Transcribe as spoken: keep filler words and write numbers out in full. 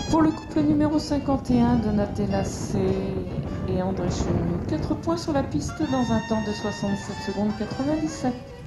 Pour le couple numéro cinquante et un, Donatella C et André Chenu, quatre points sur la piste dans un temps de soixante-sept secondes quatre-vingt-dix-sept.